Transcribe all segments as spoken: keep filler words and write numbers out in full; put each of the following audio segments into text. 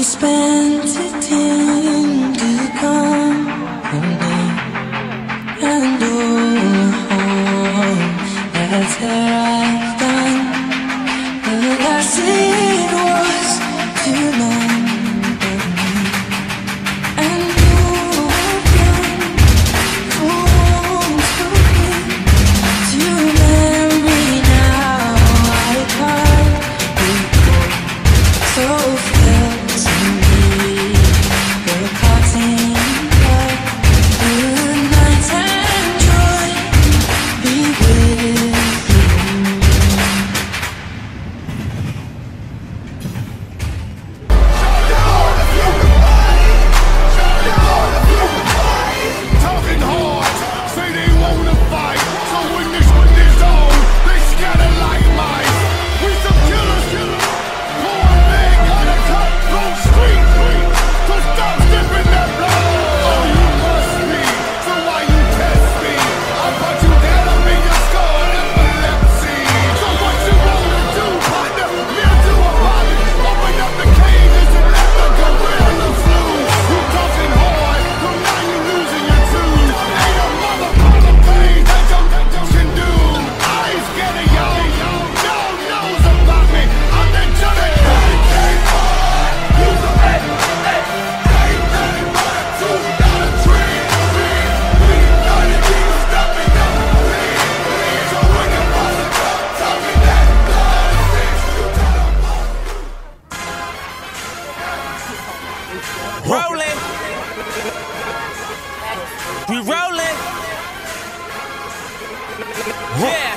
spent it in good company, and all that's I've done. The last thing was too long, and you have done wrong to me. To marry now, I can't recall. So fair to me, the parting love, good night and joy be with you. Talking hard, say they wanna fight. So when this one is on, they scatter like mice. We some killers, killers. Pouring bag on a cut through street. So stop sniffing that blood. Oh, you must be. So why you test me? I'll put you down, I'll be your skull, epilepsy. So what you wanna do, partner? Me do a body. Open up the cages and let the gorilla flew. You talking hard, so now you losing your tooth. Ain't a motherfucker thing that you can do. I ain't scared of y'all. Y'all knows about me. I'm the Johnny. Use the head. Ain't nothing but a two dollar tree. We gotta keep stepping up. So when you bust it up, talking that blood sticks, you tell them Rolling. We rolling. Yeah.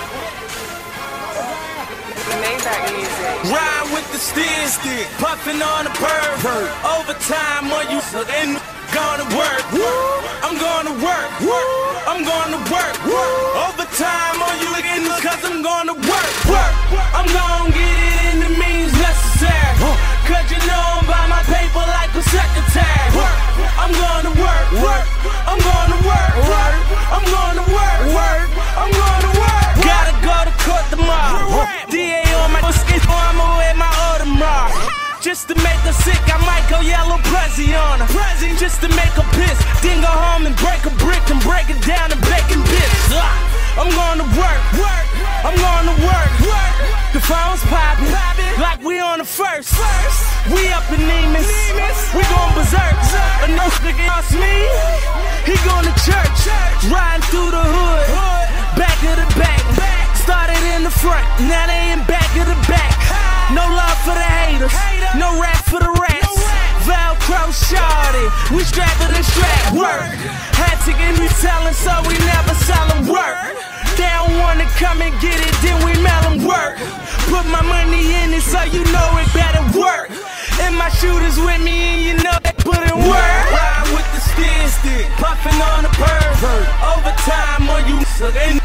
Ride with the stick, puffing on the perv. Overtime on you and gonna work. I'm gonna work. I'm gonna work. Overtime on you again, cause I'm gonna work. Work. I'm gonna get it in the means necessary. Cause you know I'm by my paper like a secretary. I'm gonna work. Work. I'm gonna work. Work. I'm gonna work. Work. I'm gonna work. Gotta go to court tomorrow. D A on my skin, so I'ma wear my Audemars. Just to make her sick, I might go yellow Prezi on her. Just to make her piss, then go home and break a brick and break it down and bacon bits. I'm gonna work, work. I'm gonna work, work. The phone's popping, like we on the first. We up in Nemus, we going berserk. A no nigga ask me, he going to church. Riding through the hood, back of the back. Started in the front, now they in back of the back. No love for the haters, no rap for the rats. Velcro shorty, we strap it and strap. Work, had to get me selling, so we never sellin' work. They don't wanna come and get it, then we mail them work. Put my money in it, so you know it better work. And my shooters with me, and you know they put in work. Ride with the stick, puffin' on the perv. Overtime on you,